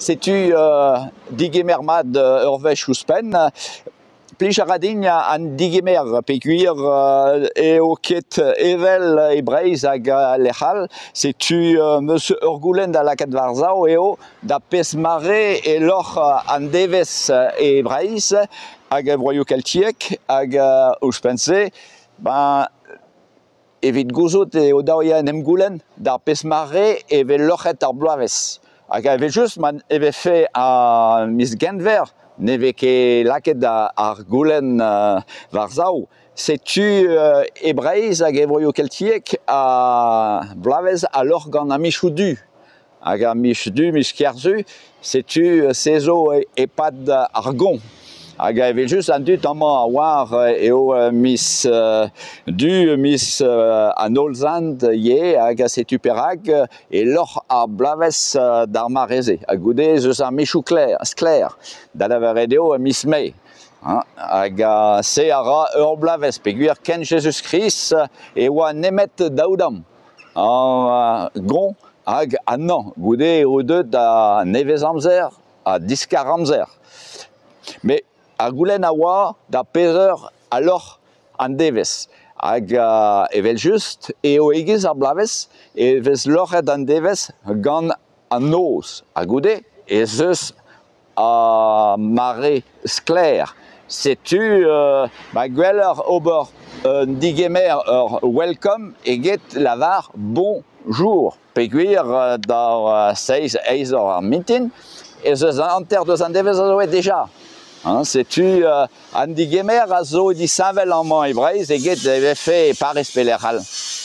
sais-tu digemermad urvech ouspen, plijaradin an digemer, peguir eo ket evel e breiz hag lechal, sais-tu meus urgoulen da laket varzao eo da pez mare e loc'h an devez e breiz hag vroio keltiek hag ouspense, ben evit gozot eo daoia en emgoulen d'ar pez mare evel loc'het ar bloavezh. Hag evel just man evel fe a mis Genver, neve ket laket ar goulenn varzao, sais-tu e breiz hag e vroio keltiek a bloavezh a loc'h gant a michoù du. Hag a mich du, mich kerzhu, sais-tu sezo e pad ar gont. Hag evel just an dud amañ a war eo mis du, mis an olzand ye hag sais-tu perag e loc'h ar bloavezh d'ar mareze. Hag goude eus ar michoù skler, da lavaret eo mis me. Hag se a ra ur bloavezh, peguir ken Jesus Christ e oa nemet daoudam. Gont hag an goude eo deut a nevez amzer, a diskar amzer. Me ar goulenn a oa da pezeur a loc'h an devez. Hag evel just eo egiz ar bloavezh e vez loc'het an devez gant an noz. Hag goude ez eus a mare skler. Sais-tu gweller ober digemer ur welcome eget lavar bonjour. Peguir d'ar 6 eiz ar mintin ez eus an anter deus an devez a zo deja. Sais-tu an digemer a zo disavel amañ e breiz eget evel fe parez pelec'hal.